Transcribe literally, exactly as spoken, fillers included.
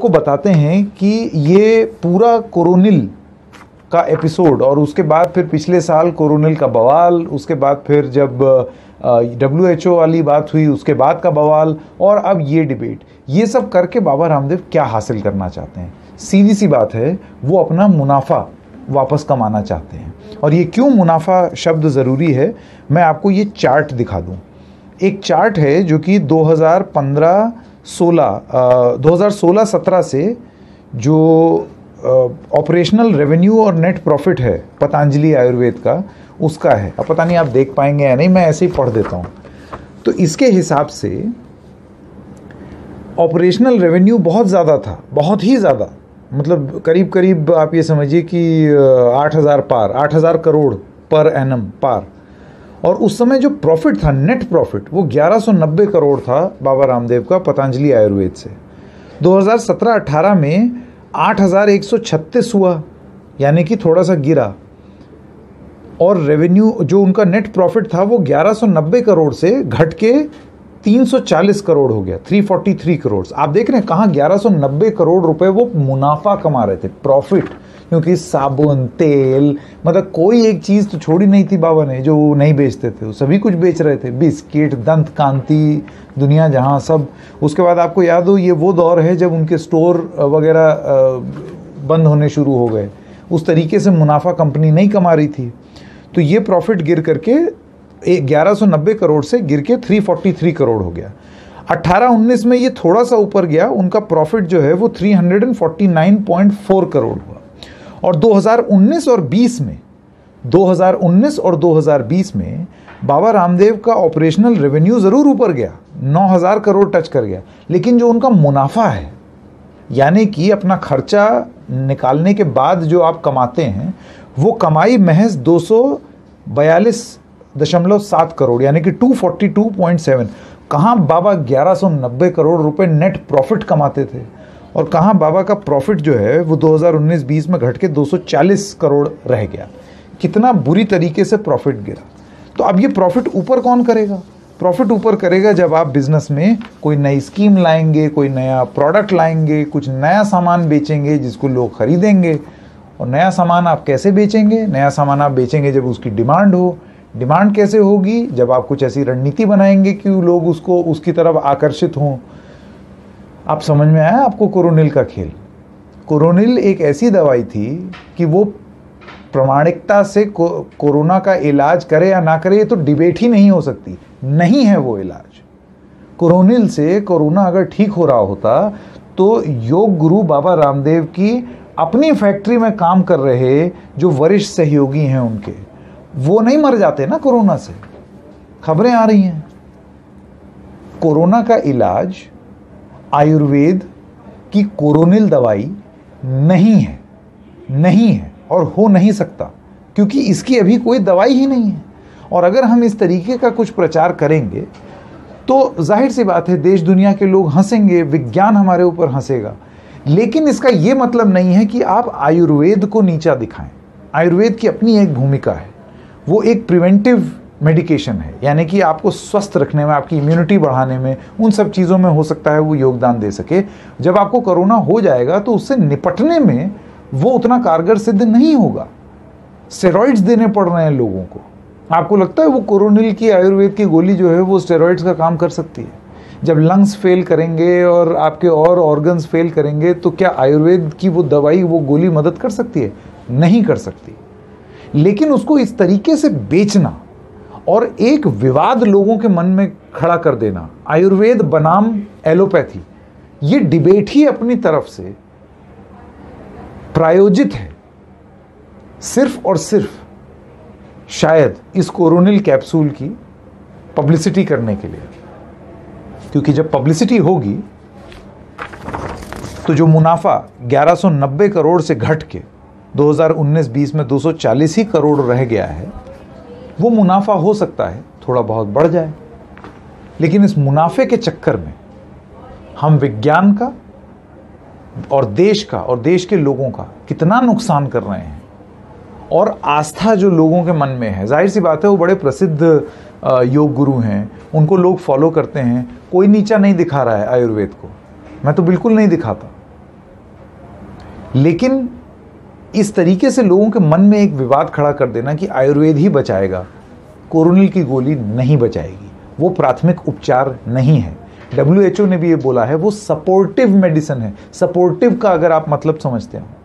आपको बताते हैं कि ये पूरा कोरोनिल का एपिसोड और उसके बाद फिर पिछले साल कोरोनिल का बवाल, उसके बाद फिर जब डब्ल्यू एच ओ वाली बात हुई उसके बाद का बवाल और अब ये डिबेट, ये सब करके बाबा रामदेव क्या हासिल करना चाहते हैं? सीधी सी बात है, वो अपना मुनाफा वापस कमाना चाहते हैं। और ये क्यों मुनाफा शब्द ज़रूरी है, मैं आपको ये चार्ट दिखा दूं। एक चार्ट है जो कि दो हज़ार पंद्रह सोलह दो हज़ार सोलह सत्रह से जो ऑपरेशनल रेवेन्यू और नेट प्रॉफिट है पतंजलि आयुर्वेद का, उसका है। अब पता नहीं आप देख पाएंगे या नहीं, मैं ऐसे ही पढ़ देता हूँ। तो इसके हिसाब से ऑपरेशनल रेवेन्यू बहुत ज़्यादा था, बहुत ही ज़्यादा, मतलब करीब करीब आप ये समझिए कि आठ हज़ार पार, आठ हज़ार करोड़ पर एनम पार। और उस समय जो प्रॉफिट था, नेट प्रॉफिट, वो ग्यारह सौ नब्बे करोड़ था बाबा रामदेव का पतंजलि आयुर्वेद से। दो हज़ार सत्रह अठारह में आठ हज़ार एक सौ छत्तीस हुआ, यानी कि थोड़ा सा गिरा। और रेवेन्यू जो उनका नेट प्रॉफिट था वो ग्यारह सौ नब्बे करोड़ से घट के तीन सौ चालीस करोड़ हो गया, तीन सौ तैंतालीस करोड़। आप देख रहे हैं कहाँ ग्यारह सौ नब्बे करोड़ रुपए वो मुनाफा कमा रहे थे, प्रॉफिट। क्योंकि साबुन, तेल, मतलब कोई एक चीज़ तो छोड़ी नहीं थी बाबा ने जो नहीं बेचते थे, वो सभी कुछ बेच रहे थे। बिस्किट, दंत कांति, दुनिया जहाँ सब। उसके बाद आपको याद हो, ये वो दौर है जब उनके स्टोर वगैरह बंद होने शुरू हो गए। उस तरीके से मुनाफा कंपनी नहीं कमा रही थी। तो ये प्रॉफिट गिर करके ग्यारह सौ नब्बे करोड़ से गिर के तीन सौ तैंतालीस करोड़ हो गया। अठारह उन्नीस में ये थोड़ा सा ऊपर गया, उनका प्रॉफिट जो है वो तीन सौ उनचास पॉइंट चार करोड़ हुआ। और दो हज़ार उन्नीस और बीस में दो हज़ार उन्नीस और दो हज़ार बीस में बाबा रामदेव का ऑपरेशनल रेवेन्यू ज़रूर ऊपर गया, नौ हज़ार करोड़ टच कर गया, लेकिन जो उनका मुनाफा है, यानी कि अपना खर्चा निकालने के बाद जो आप कमाते हैं, वो कमाई महज दो सौ बयालीस दशमलव सात करोड़, यानी कि दो सौ बयालीस पॉइंट सात। कहाँ बाबा ग्यारह सौ नब्बे करोड़ रुपए नेट प्रॉफिट कमाते थे, और कहाँ बाबा का प्रॉफिट जो है वो दो हज़ार उन्नीस बीस में घट के दो सौ चालीस करोड़ रह गया। कितना बुरी तरीके से प्रॉफिट गिरा। तो अब ये प्रॉफिट ऊपर कौन करेगा? प्रॉफिट ऊपर करेगा जब आप बिजनेस में कोई नई स्कीम लाएंगे, कोई नया प्रोडक्ट लाएंगे, कुछ नया सामान बेचेंगे जिसको लोग खरीदेंगे। और नया सामान आप कैसे बेचेंगे? नया सामान आप बेचेंगे जब उसकी डिमांड हो। डिमांड कैसे होगी? जब आप कुछ ऐसी रणनीति बनाएंगे कि लोग उसको उसकी तरफ आकर्षित हों। आप समझ में आया आपको कोरोनिल का खेल? कोरोनिल एक ऐसी दवाई थी कि वो प्रामाणिकता से को, कोरोना का इलाज करे या ना करे, ये तो डिबेट ही नहीं हो सकती। नहीं है वो इलाज। कोरोनिल से कोरोना अगर ठीक हो रहा होता तो योग गुरु बाबा रामदेव की अपनी फैक्ट्री में काम कर रहे जो वरिष्ठ सहयोगी हैं उनके, वो नहीं मर जाते ना कोरोना से। खबरें आ रही हैं। कोरोना का इलाज आयुर्वेद की कोरोनिल दवाई नहीं है, नहीं है और हो नहीं सकता, क्योंकि इसकी अभी कोई दवाई ही नहीं है। और अगर हम इस तरीके का कुछ प्रचार करेंगे तो जाहिर सी बात है देश दुनिया के लोग हंसेंगे, विज्ञान हमारे ऊपर हंसेगा। लेकिन इसका ये मतलब नहीं है कि आप आयुर्वेद को नीचा दिखाएं। आयुर्वेद की अपनी एक भूमिका है, वो एक प्रिवेंटिव मेडिकेशन है, यानी कि आपको स्वस्थ रखने में, आपकी इम्यूनिटी बढ़ाने में, उन सब चीज़ों में हो सकता है वो योगदान दे सके। जब आपको कोरोना हो जाएगा तो उससे निपटने में वो उतना कारगर सिद्ध नहीं होगा। स्टेरॉइड्स देने पड़ रहे हैं लोगों को। आपको लगता है वो कोरोनिल की आयुर्वेद की गोली जो है वो स्टेरॉइड्स का काम कर सकती है? जब लंग्स फेल करेंगे और आपके और ऑर्गन्स फेल करेंगे तो क्या आयुर्वेद की वो दवाई, वो गोली मदद कर सकती है? नहीं कर सकती। लेकिन उसको इस तरीके से बेचना और एक विवाद लोगों के मन में खड़ा कर देना, आयुर्वेद बनाम एलोपैथी, ये डिबेट ही अपनी तरफ से प्रायोजित है सिर्फ और सिर्फ शायद इस कोरोनिल कैप्सूल की पब्लिसिटी करने के लिए। क्योंकि जब पब्लिसिटी होगी तो जो मुनाफा ग्यारह सौ नब्बे करोड़ से घट के दो हज़ार उन्नीस बीस में दो सौ चालीस ही करोड़ रह गया है, वो मुनाफा हो सकता है थोड़ा बहुत बढ़ जाए। लेकिन इस मुनाफे के चक्कर में हम विज्ञान का और देश का और देश के लोगों का कितना नुकसान कर रहे हैं। और आस्था जो लोगों के मन में है, जाहिर सी बात है वो बड़े प्रसिद्ध योग गुरु हैं, उनको लोग फॉलो करते हैं। कोई नीचा नहीं दिखा रहा है आयुर्वेद को, मैं तो बिल्कुल नहीं दिखाता। लेकिन इस तरीके से लोगों के मन में एक विवाद खड़ा कर देना कि आयुर्वेद ही बचाएगा, कोरोनिल की गोली नहीं बचाएगी, वो प्राथमिक उपचार नहीं है। डब्ल्यू एच ओ ने भी ये बोला है वो सपोर्टिव मेडिसिन है। सपोर्टिव का अगर आप मतलब समझते हो